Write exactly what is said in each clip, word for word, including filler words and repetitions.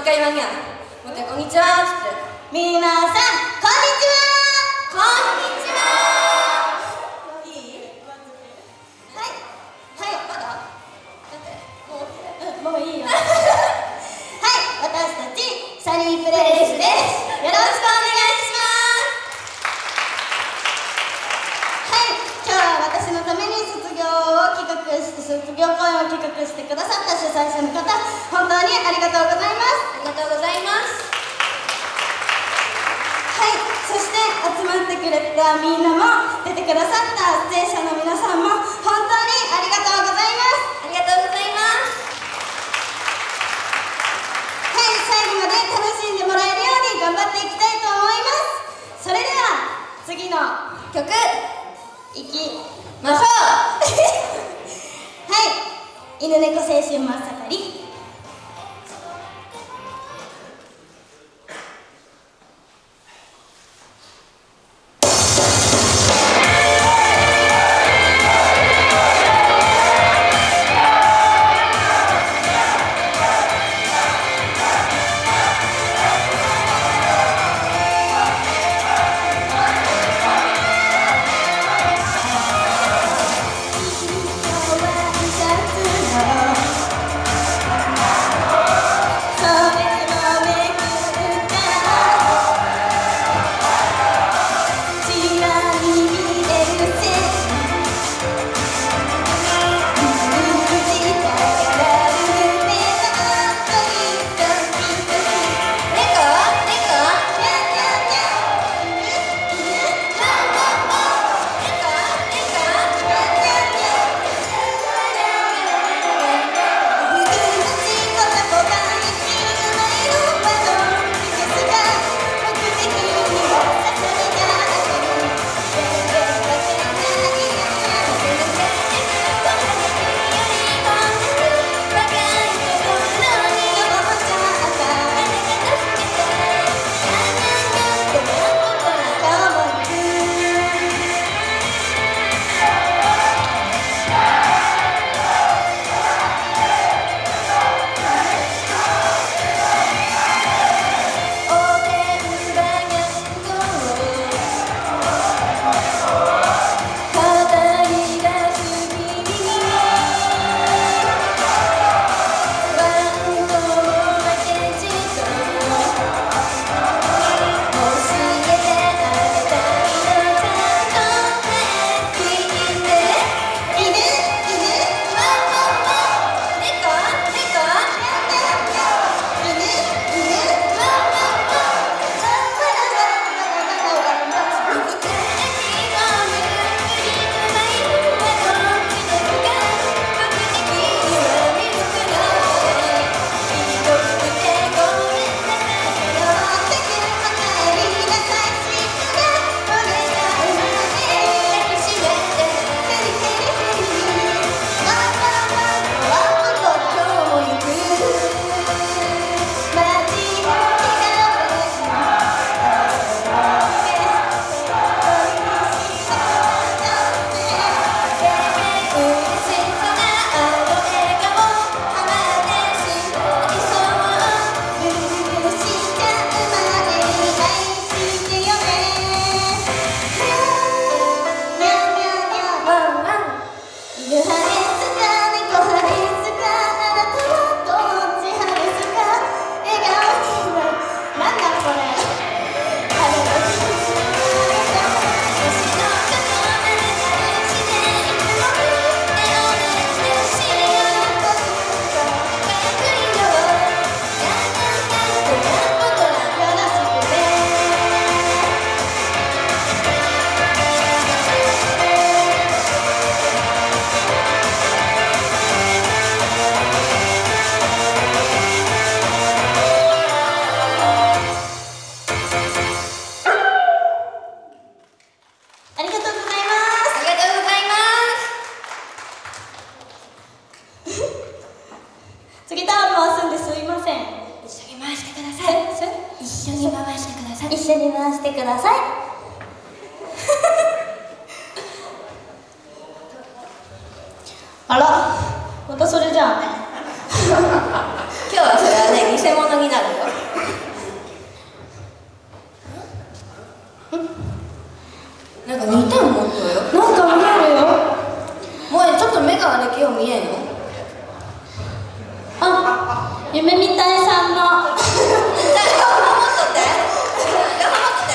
か言わにゃ。もう一回こんにちはっつって。 皆さんこんにちは。 こんにちは。 いい？ はい。はい、まだ？だってもう、 うん、もういいよ。はい、私たちサニープレイスです。よろしくお願いします。はい、今日は私のために卒業を企画して卒業公演を企画してくださった主催者の方、本当にありがとうございます。 ありがとうございます。 はい、そして集まってくれたみんなも、出てくださった出演者の皆さんも本当にありがとうございます。 ありがとうございます。 はい、最後まで楽しんでもらえるように頑張っていきたいと思います。それでは次の曲いきましょう。 はい、犬猫青春真っ盛り。次タオル回すんですいません。 一緒に回してください。一緒に回してください。 一緒に回してください。あら、またそれじゃあね。 今日はそれはね、偽物になるよ。 も言えんの？ あ、夢みたいさんのじゃあ頑張っとって頑張っとって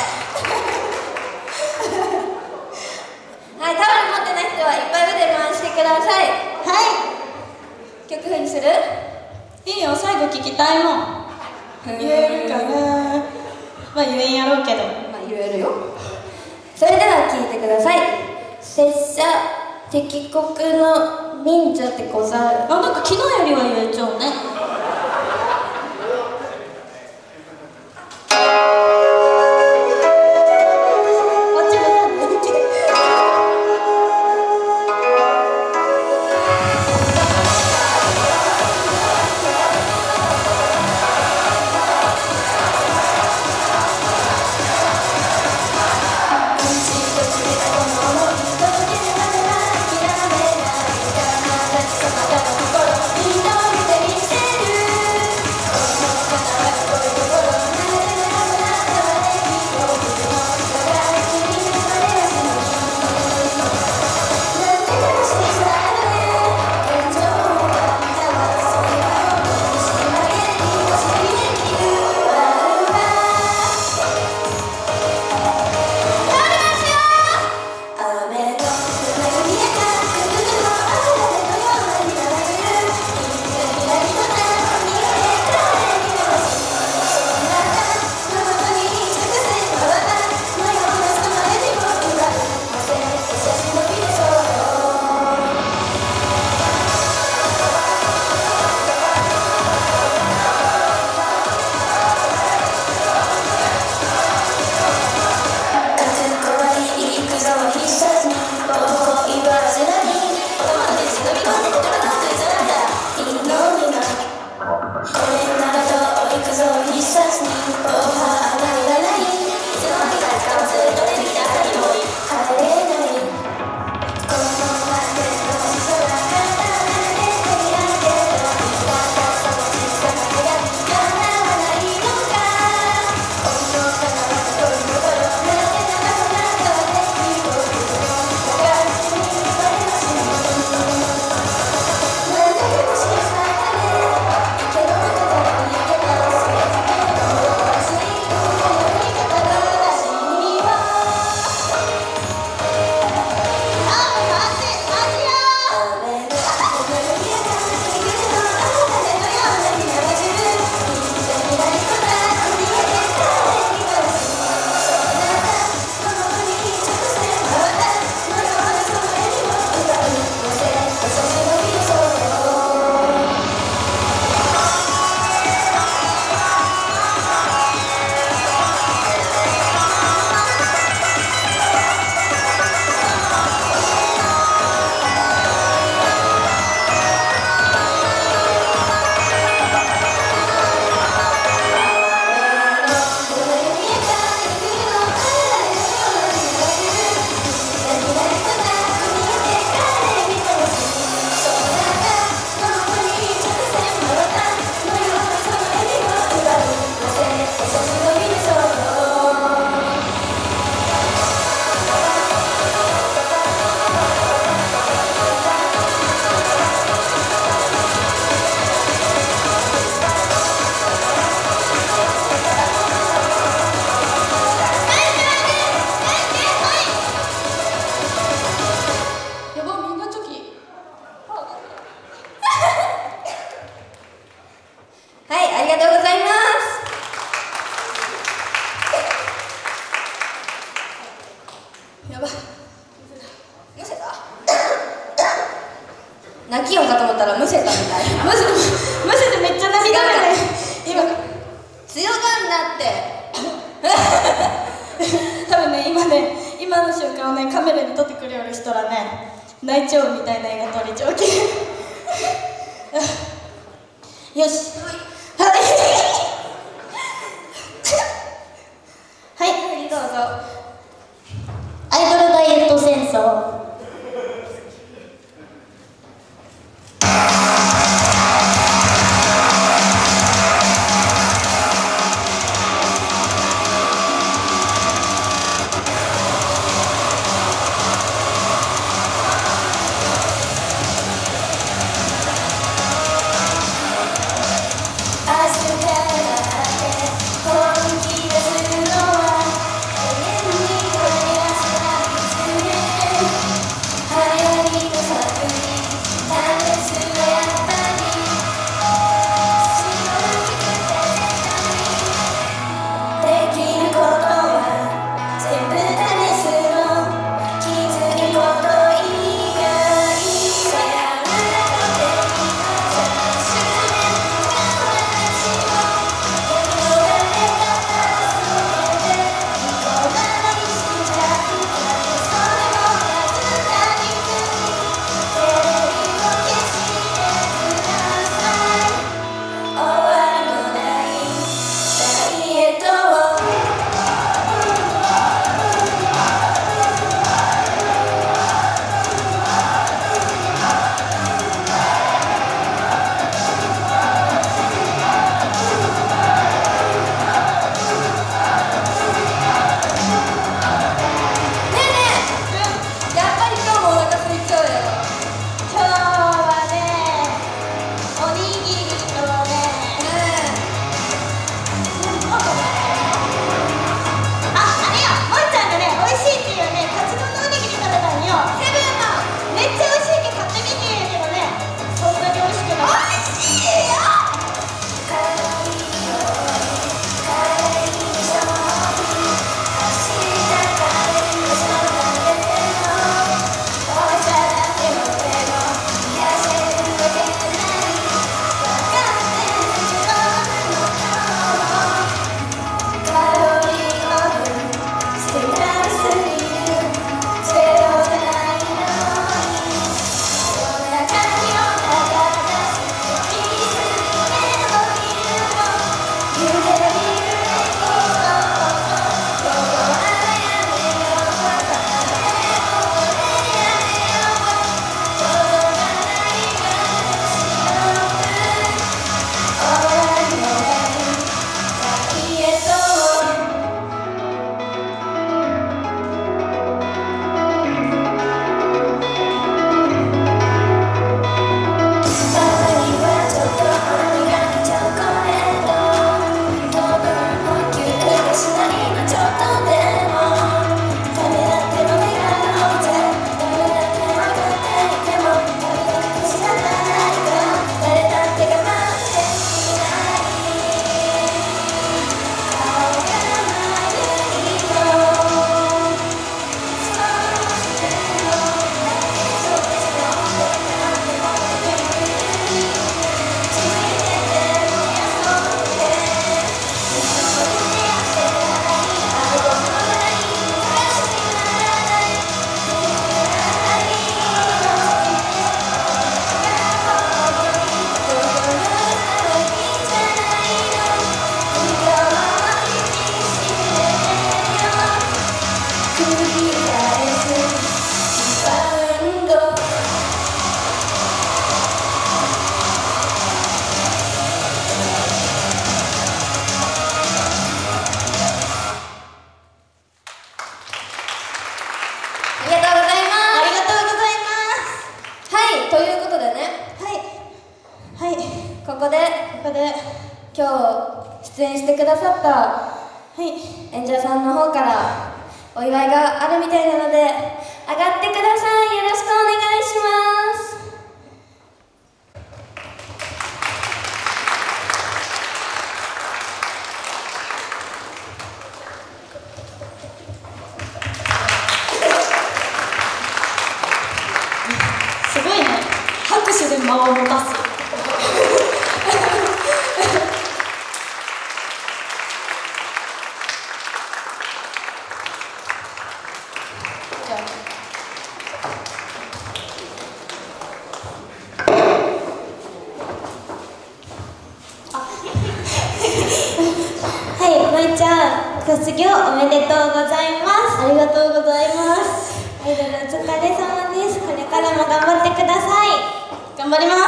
はい、タオル持ってない人はいっぱい腕回してください。 は曲風にする？ い、いいよ、最後聞きたいもん。言えるかな。まあ言えんやろうけど、 まあ言えるよ。それでは聴いてください。拙者敵国の忍者でござる。 あ、なんか昨日よりは言えちゃうね。 泣き音かと思ったらむせたみたい。 むせむせてめっちゃ涙がね。 今強がんなって。 多分ね、今ね、今の瞬間をね、カメラに撮ってくれよる人らね、泣いちゃうみたいな映画撮れちゃうけ。よし。はい。はい、どうぞ。アイドルダイエット戦争。 ここでここで今日出演してくださったはい演者さんの方からお祝いがあるみたいなので、上がってください。よろしくお願いします。 すごいね、拍手で間を持たすはい、まいちゃん、卒業おめでとうございます。ありがとうございます。アイドルお疲れ様です。これからも頑張ってください。頑張ります。ありがとうございます。ありがとうございます。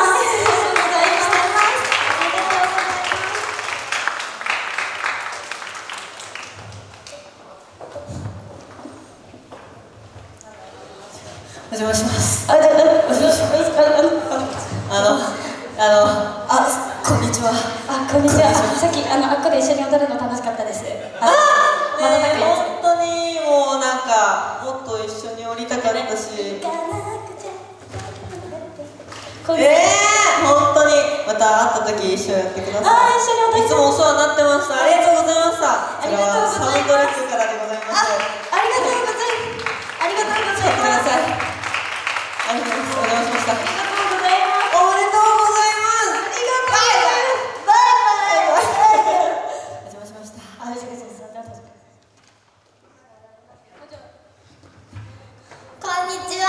お邪魔します。 あ、じゃあ、お邪魔します。 あの、あの、あ、こんにちは。 あ、こんにちは。さっき、あの、あっこで一緒に踊るの楽しかったです。あ、またね、本当にもうなんか、もっと一緒に降りたかったし。ええー、本当に、また会った時一緒にやってください。 あ、一緒に踊りたい。 いつもお世話になってました。ありがとうございました。 ありがとうございます。 サウンドレックからでございます。 あ、ありがとうございます。ありがとうございます。 ください。ありがとうございます。お邪魔しました。 ありがとうございます。 おめでとうございます。ありがとうございます。バイバイ。お邪魔しました。 あ、そうです。 こんにちは。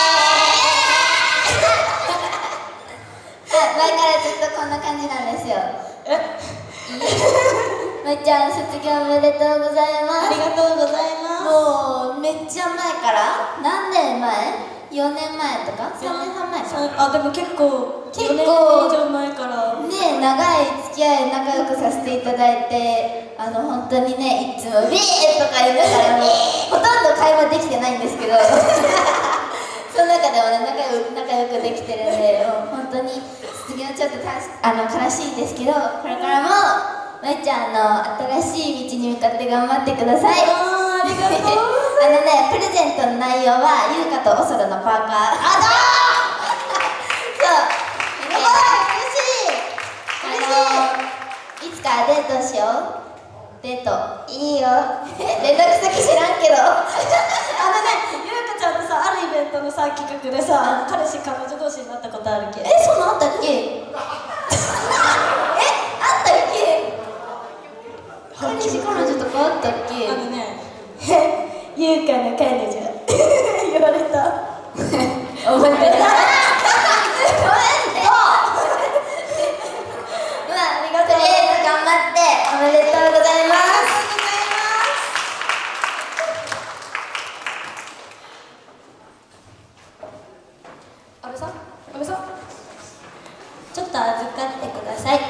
前からずっとこんな感じなんですよ。 え、 まいちゃん、卒業おめでとうございます。 ありがとうございます。 もうめっちゃ前から、何年前 ?よ 年前とかさんねんはん前か。 あ、でも結構結構よねん以上前からね、長い付き合い仲良くさせていただいて、あの本当にね、いつもビーとか言いながらもほとんど会話できてないんですけどその中でもね、仲良く仲良くできてるんで、もう本当に卒業ちょっとたあの悲しいですけど、これからもまいちゃんの新しい道に向かって頑張ってください。 あー、ありがとうあのね、プレゼントの内容は優香とおそろのパーカー。あだーそうやばい、嬉しい。あのいつかデートしよう。デートいいよ連絡先知らんけどあのね、ゆうかちゃんとさ、あるイベントのさ、企画でさ、彼氏彼女同士になったことあるけど。 え、そんなんあったっけえ、あったっけ彼氏彼女とかあったっけ。 あのね、ゆうかの彼女言われた覚えてないごめんねまあ、とりあえず頑張っておめでとうございます。 安倍さん、安倍さん、ちょっと預かってください。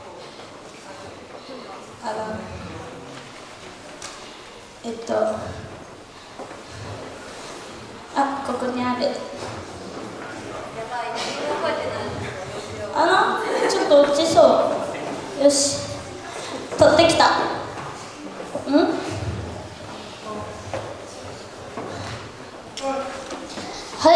あの、えっと、あ、ここにある。あの、ちょっと落ちそう。よし、取ってきた。ん？はい。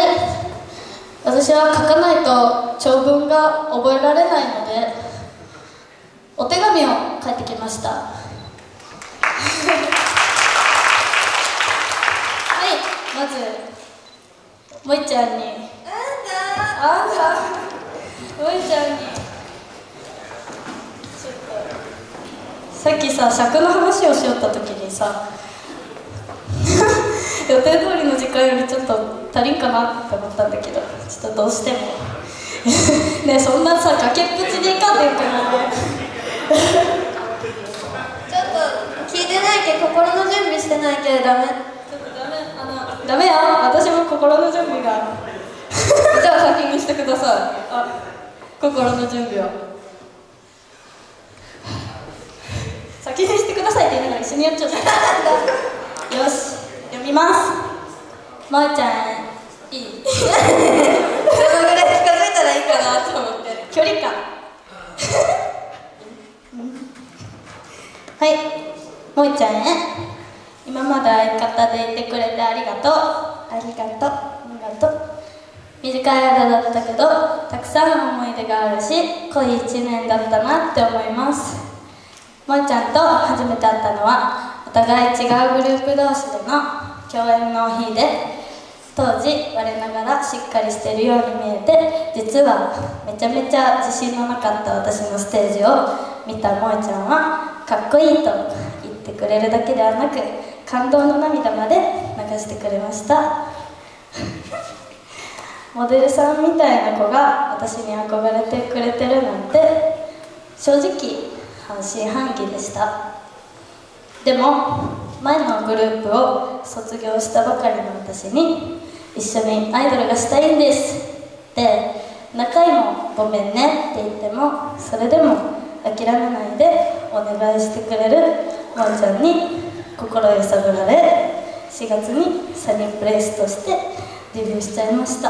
私は書かないと長文が覚えられないので、お手紙を書いてきました。はい、まずもいちゃんに、あんたもいちゃんにちょっとさっきさ、尺の話をしよった時にさ予定通りの時間よりちょっと足りんかなって思ったんだけど、ちょっとどうしてもね、そんなさ、崖っぷちでいかんでんからねちょっと聞いてないけど、心の準備してないけどダメ。 ちょっとダメ、あのダメよ、私も心の準備がじゃあ先にしてください。あ、心の準備を。 先にしてくださいって言いながら一緒にやっちゃったよし、読みます。まーちゃん、いいどのぐらい近づいたらいいかなと思って。距離感はい、もいちゃんへ。今まで相方でいてくれてありがとう。 ありがとう。 ありがとう。短い間だったけどたくさんの思い出があるし、濃いいちねんだったなって思います。もいちゃんと初めて会ったのはお互い違うグループ同士での共演の日で、当時我ながらしっかりしているように見えて、実はめちゃめちゃ自信のなかった私のステージを見たもいちゃんはかっこいいと言ってくれるだけではなく、感動の涙まで流してくれましたモデルさんみたいな子が私に憧れてくれてるなんて、正直半信半疑でした。でも前のグループを卒業したばかりの私に一緒にアイドルがしたいんですって何回もごめんねって言っても、それでも諦めないでお願いしてくれるもいちゃんに心揺さぶられ、しがつにサニープレイスとしてデビューしちゃいました。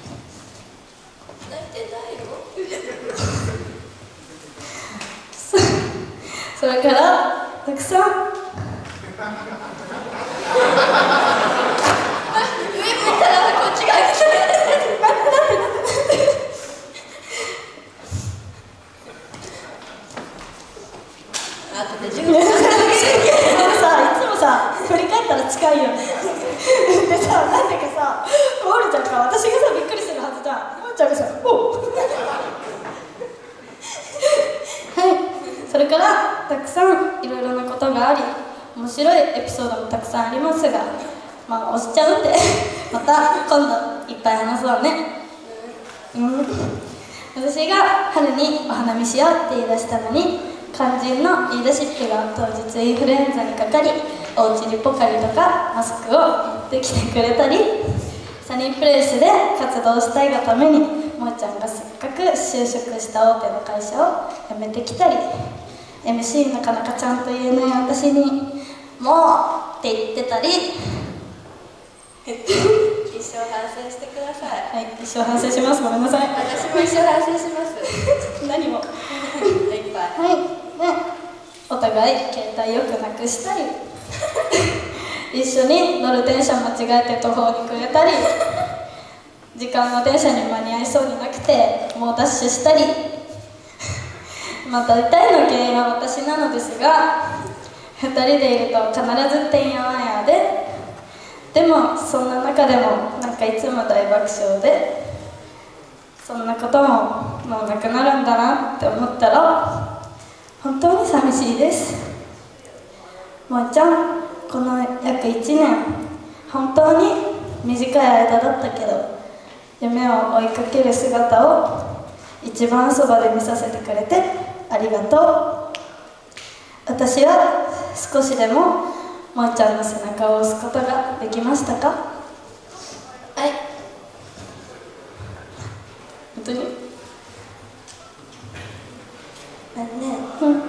泣いてないよそ, それからたくさん上向いたらこっちが来てあとで自分でさ、 いつもさ、振り返ったら近いよねでさ、なんでかさ、コールちゃんが私がさ、びっくりするはずじゃん。もいちゃんがさ、おっはい、それからたくさんいろいろなことがあり、面白いエピソードもたくさんありますが、まあ押しちゃうんでまた今度いっぱい話そうね。うん私が春にお花見しようって言い出したのに、肝心のリーダーシップが当日インフルエンザにかかり、おうちにポカリとかマスクを持ってきてくれたり、サニープレイスで活動したいがためにもいちゃんがせっかく就職した大手の会社を辞めてきたり、 エムシー なかなかちゃんと言えない私に「もう!」って言ってたり一生反省してください。 はい、一生反省します。ごめんなさい。 私も一生反省します何もいっぱい。 はい、ね、お互い携帯よくなくしたり一緒に乗る電車間違えて途方に暮れたり、時間の電車に間に合いそうになくて猛ダッシュしたりまあ大体の原因は私なのですが、ふたりでいると必ずてんやわんやで、でもそんな中でもなんかいつも大爆笑で、そんなことももうなくなるんだなって思ったら本当に寂しいです。もいちゃん、この約いちねん本当に短い間だったけど、夢を追いかける姿を一番そばで見させてくれてありがとう。私は少しでももいちゃんの背中を押すことができましたか？ はい、 本当にあのね、 うん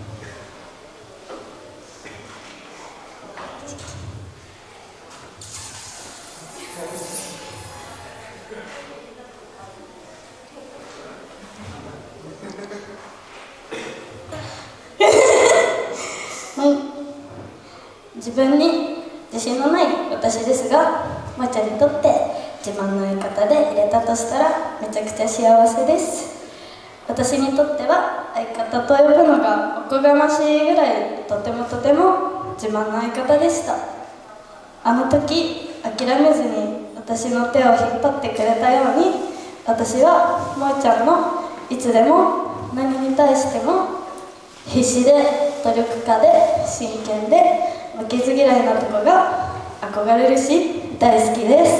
自分に自信のない私ですが、もいちゃんにとって自慢の相方で入れたとしたらめちゃくちゃ幸せです。私にとっては相方と呼ぶのがおこがましいぐらいとてもとても自慢の相方でした。あの時諦めずに私の手を引っ張ってくれたように、私はもいちゃんのいつでも何に対しても必死で努力家で真剣で負けず嫌いなとこが憧れるし大好きです。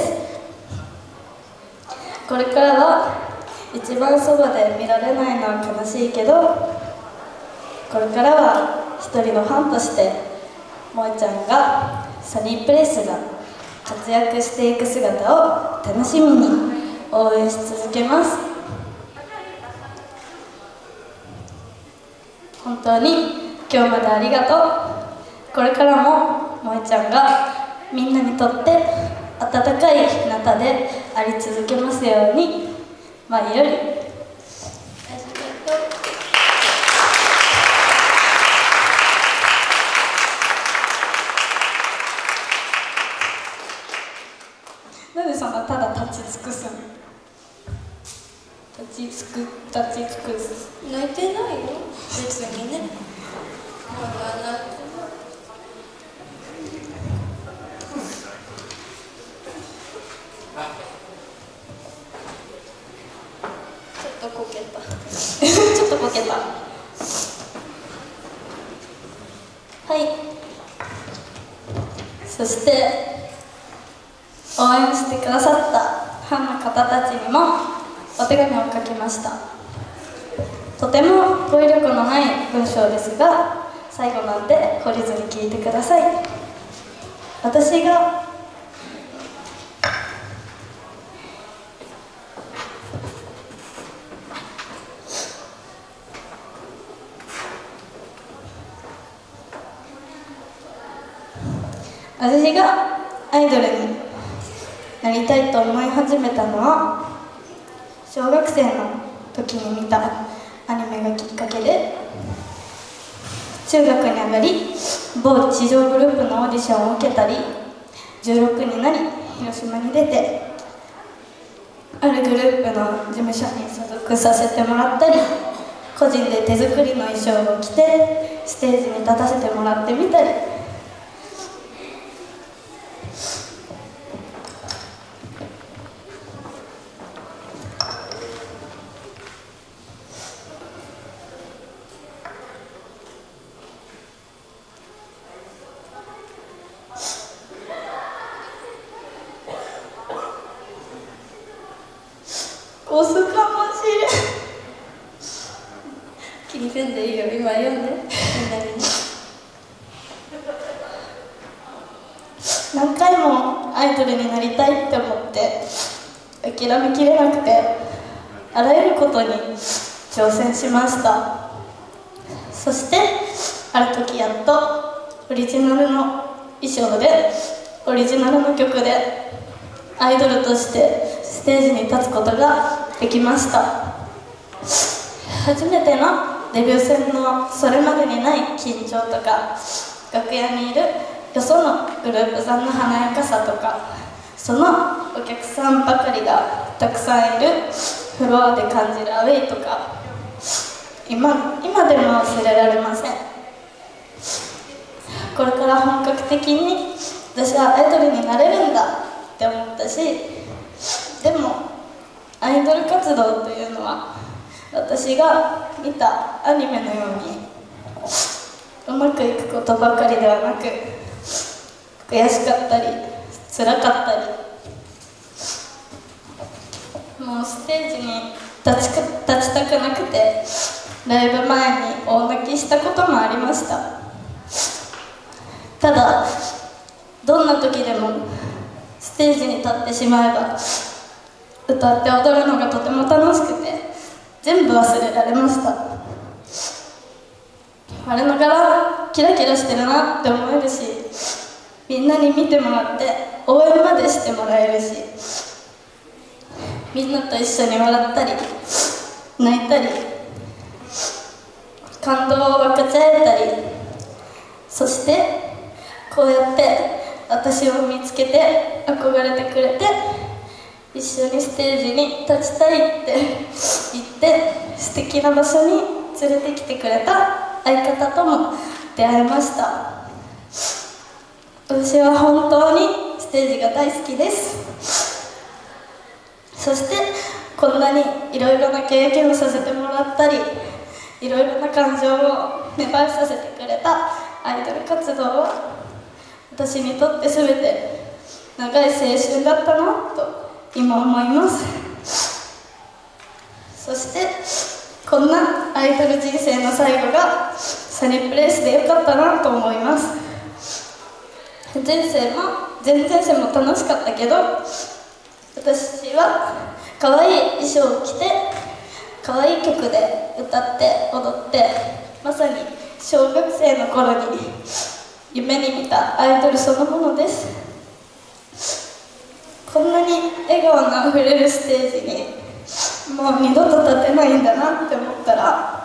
これからは一番そばで見られないのは悲しいけど、これからは一人のファンとしてもいちゃんがサニープレイスが活躍していく姿を楽しみに応援し続けます。本当に今日までありがとう。これからももいちゃんがみんなにとって温かい日向であり続けますように。前より。 なんでそんなただ立ち尽くすの？立ちつく立ち尽くす。 泣いてないよ別にね。まだ泣いてない。ちょっとこけたちょっとこけた。はい。そして応援してくださったファンの方たちにもお手紙を書きました。とても語彙力のない文章ですが、最後なんで懲りずに聞いてください。私が私がアイドルになりたいと思い始めたのは小学生の時に見たアニメがきっかけで、中学に上がり某地上グループのオーディションを受けたり、じゅうろくになり広島に出てあるグループの事務所に所属させてもらったり、個人で手作りの衣装を着てステージに立たせてもらってみたり、押すかもしれん。気にせんでいいよ、今読んで。みんなに何回もアイドルになりたいって思って諦めきれなくて、あらゆることに挑戦しました。そしてある時やっとオリジナルの衣装でオリジナルの曲でアイドルとしてステージに立つことができました。初めてのデビュー戦のそれまでにない緊張とか、楽屋にいるよそのグループさんの華やかさとか、そのお客さんばかりがたくさんいるフロアで感じるアウェイとか、今、今でも忘れられません。これから本格的に私はアイドルになれるんだって思ったし、でもアイドル活動というのは私が見たアニメのようにうまくいくことばかりではなく、悔しかったり辛かったり、もうステージに立ちか、立ちたくなくてライブ前に大泣きしたこともありました。ただどんな時でもステージに立ってしまえば歌って踊るのがとても楽しくて全部忘れられました。あれの柄キラキラしてるなって思えるし、みんなに見てもらって応援までしてもらえるし、みんなと一緒に笑ったり泣いたり感動を分かち合えたり、そしてこうやって私を見つけて憧れてくれて一緒にステージに立ちたいって言って素敵な場所に連れてきてくれた相方とも出会いました。私は本当にステージが大好きです。そしてこんなにいろいろな経験をさせてもらったり、いろいろな感情を芽生えさせてくれたアイドル活動は私にとって全て長い青春だったなと今思います。そしてこんなアイドル人生の最後がサニープレイスでよかったなと思います。前世も前々世も楽しかったけど、私は可愛い衣装を着て可愛い曲で歌って踊って、まさに小学生の頃に夢に見たアイドルそのものです。こんなに笑顔のあふれるステージにもう二度と立てないんだなって思ったら、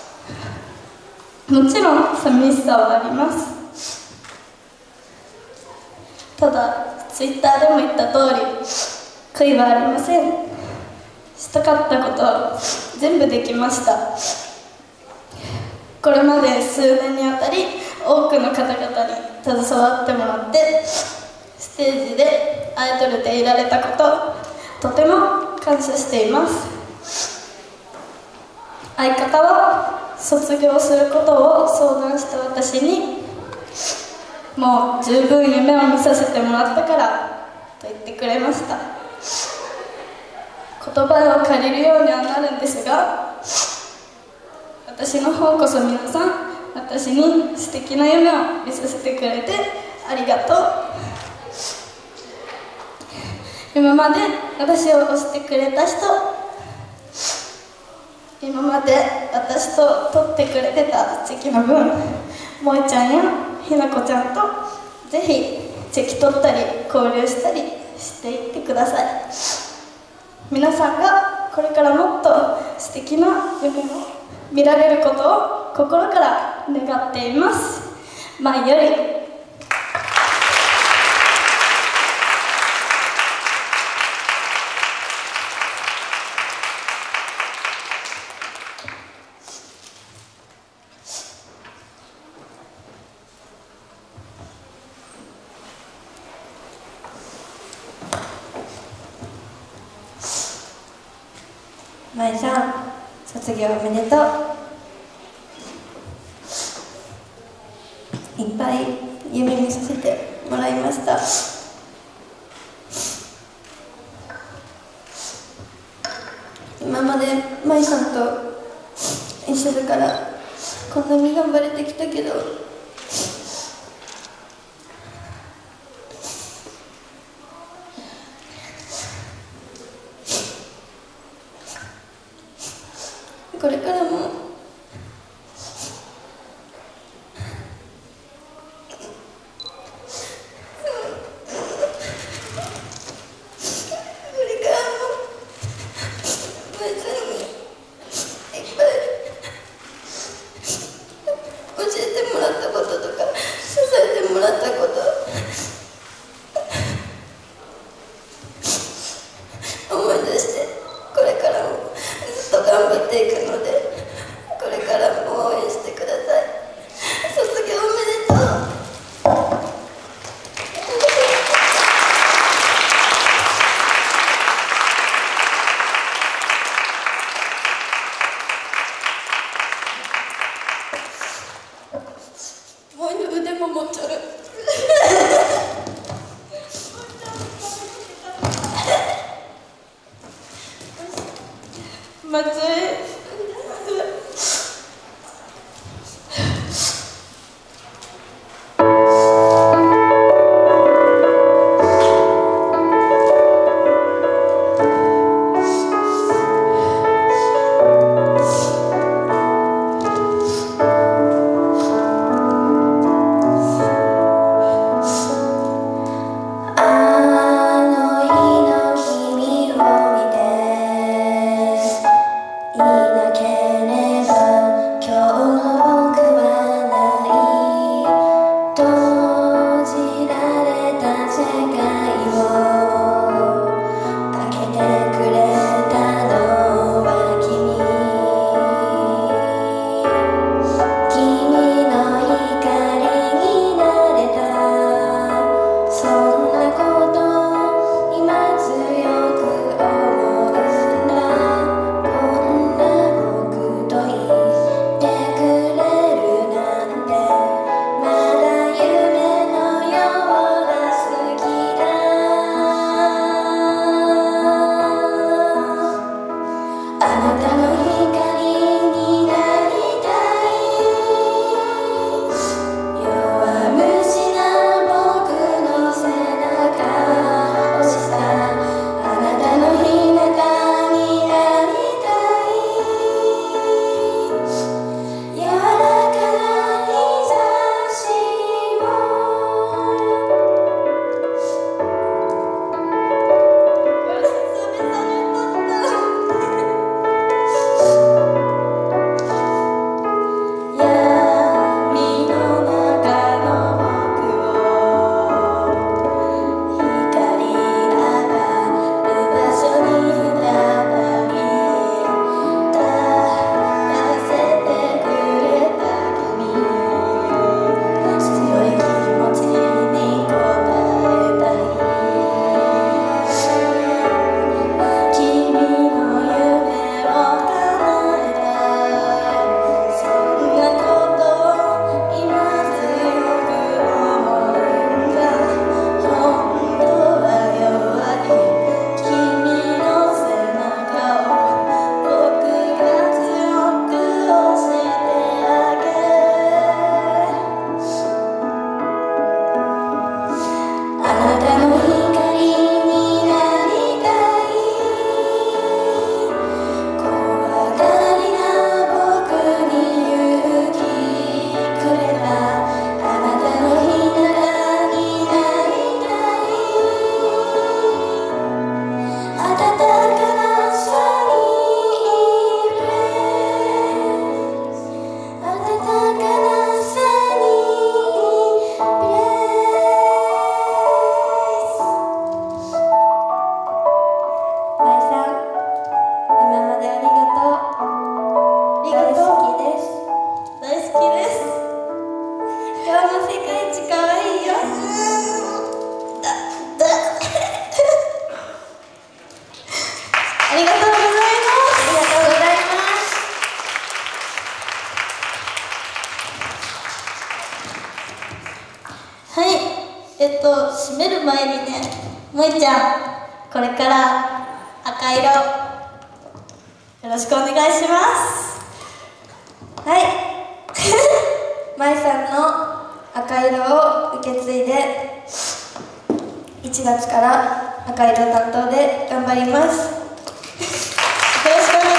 もちろん寂しさはあります。ただ普ツイッターでも言った通り悔いはありません。したかったことは全部できました。これまで数年にあたり多くの方々に携わってもらってステージでアイドルでいられたこと、とても感謝しています。相方は卒業することを相談した私に、もう十分夢を見させてもらったからと言ってくれました。言葉を借りるようにはなるんですが、私の方こそ皆さん、私に素敵な夢を見させてくれてありがとう。今まで私を推してくれた人、今まで私と撮ってくれてたチェキの分、萌ちゃんやひなこちゃんとぜひチェキ撮ったり交流したりしていってください。皆さんがこれからもっと素敵な夢を見られることを心から願っています。前より。 まいさん、卒業おめでとう。いっぱい夢見させてもらいました。今までまいさんと一緒だからこんなに頑張れてきたけど、これからもこれからもまいさんにいっぱい教えてもらったこととか支えてもらったこと思い出して、これからもずっと頑張っていくので、これからも応援してください。卒業おめでとう。もう腕も持っちゃる。 松井あの日の君を見てりがとうございます。 ありがとうございます。 はい、えっと締める前にね、もいちゃん、これから赤色よろしくお願いします。 はいまいさんの赤色を受け継いでいちがつから赤色担当で頑張ります。 よろしくお願いします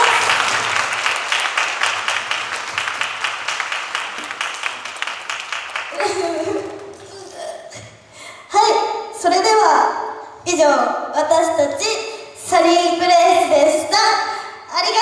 はい、それでは以上、私たちサリープレイスでした。ありがとうございました。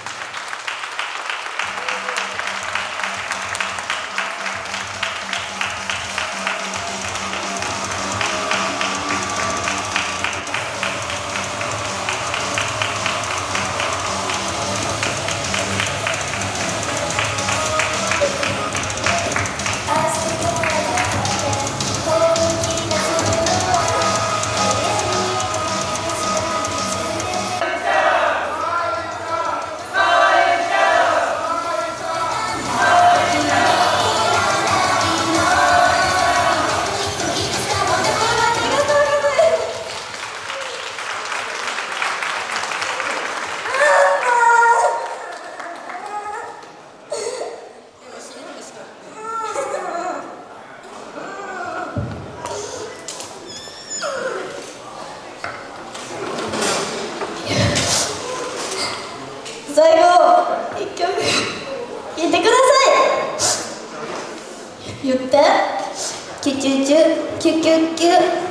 最後一曲聴いてください。言ってキュキュキュキュキュキュキュキュ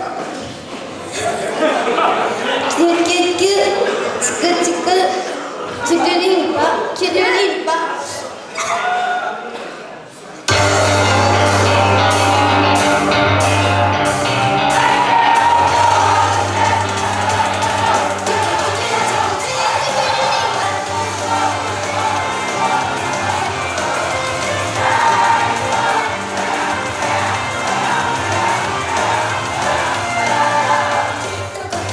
キュキュチクチクチクリンパキュルリンパ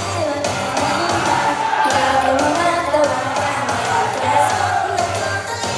「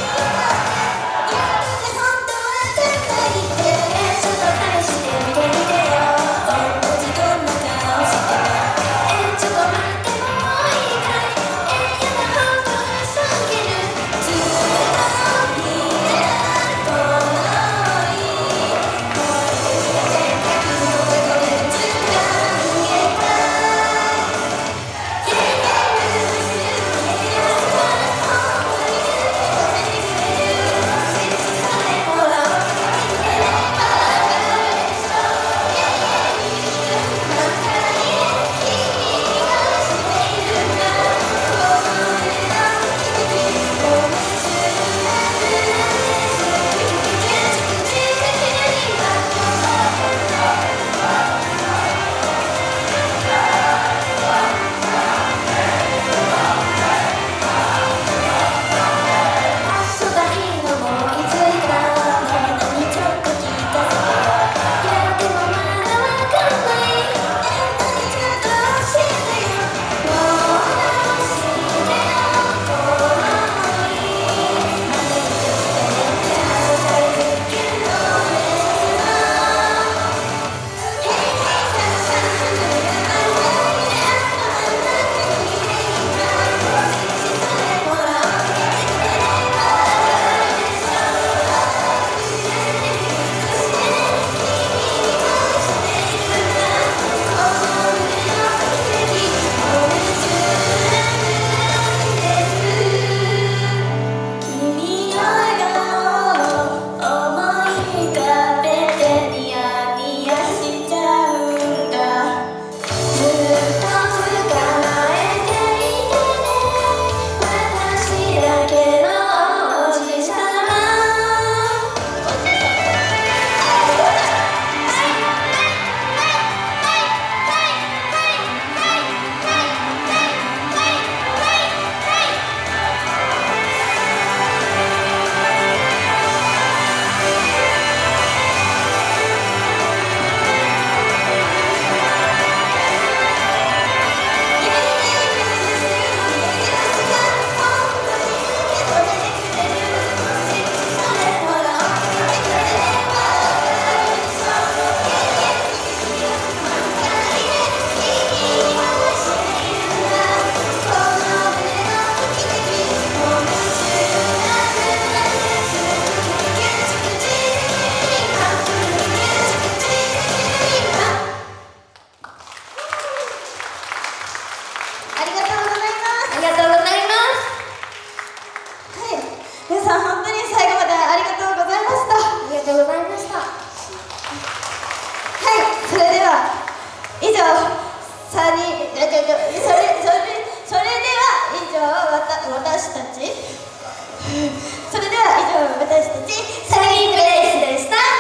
さんにん、えちょちょそれそれそれでは以上わた私たちそれでは以上私たちサニープレイスでした。